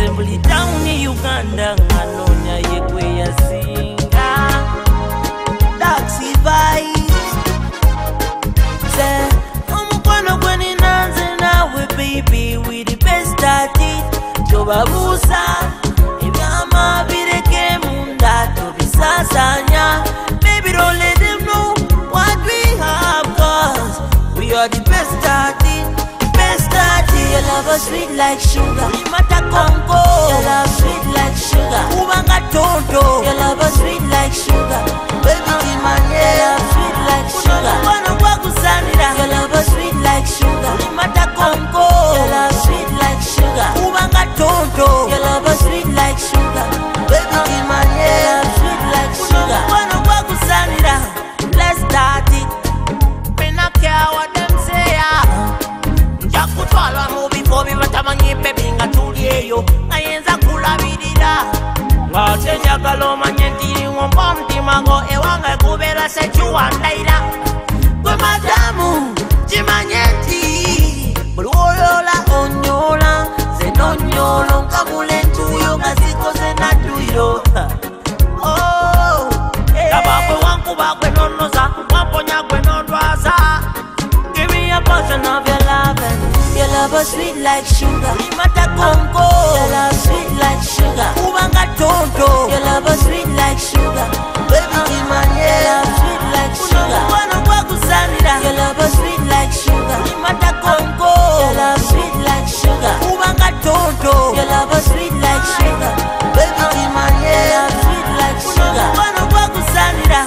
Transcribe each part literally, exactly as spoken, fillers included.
Ngenze down in Uganda nganonya yekwe yasinga Dax Vibes Say omukwano gweni nanze nawe baby we the best at it Jobabusa ebyama bireke munda tobisasanya Baby don't let them know what we have cause we are the best at it Best at it Your love is sweet like sugar Mata Konko Your love sweet like sugar Ubanga tonto Your love is sweet like sugar Baby kimanye Your love sweet like sugar Unono kwa kusanira Your love is sweet like sugar Mata Konko Your love sweet like sugar Ubanga tonto Your love is sweet like sugar Baby kimanye Your love sweet like sugar Unono kwa kusanira Let's start it Me not care what them say Jakutwala mubi Bobi batamanyi baby nga tulieyo ngayenza kulabirira ngate njagala omanye ntiri ngomba mutima ngo ewanga kubera sekiwandaira gwe madamu kimanye nti buli olwola onyola ze nonyolo nkamule ntuyo nga zikoze natuyiro kabakwe wankuba gwe nonoza wamponya gwe nondwaza give me a portion of your loving Your love is sweet like sugar Mata Konko Your love sweet like sugar Ubanga tonto Your love is sweet like sugar Baby kimanye Your love sweet like sugar Unono kwa kusanira Your love is sweet like sugar Mata Konko Your love sweet like sugar Ubanga tonto Your love is sweet like sugar Baby kimanye Your love sweet like sugar Unono kwa kusanira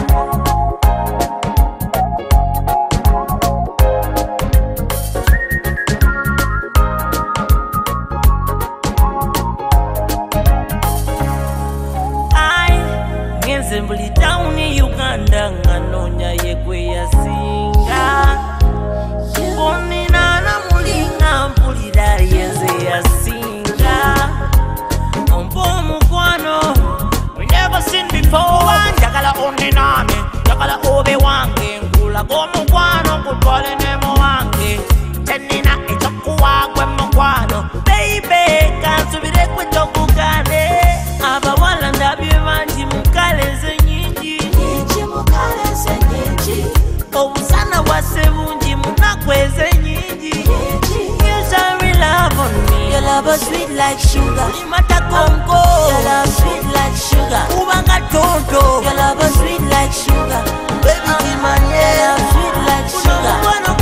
Ngenze down in Uganda nganonya yekwe yasinga Bonina na mulinga mpulira yenze yasinga Ombo mukwano we never seen before Njagala onde name Njagala obe wange Ngula go mukwano kutwale nemo wange Tenina echokuwa kwe mukwano Baby kansubire kwe chokukane Abawala ndabye banji mukaleze nyingi Nyingi mukaleze nyingi Obusana wase bunji munakweze nyingi Nyingi You shall love on me Your love is sweet like sugar Mata Konko Your love sweet like sugar Ubanga tonto Your love is sweet like sugar Baby kimanye Your love sweet like sugar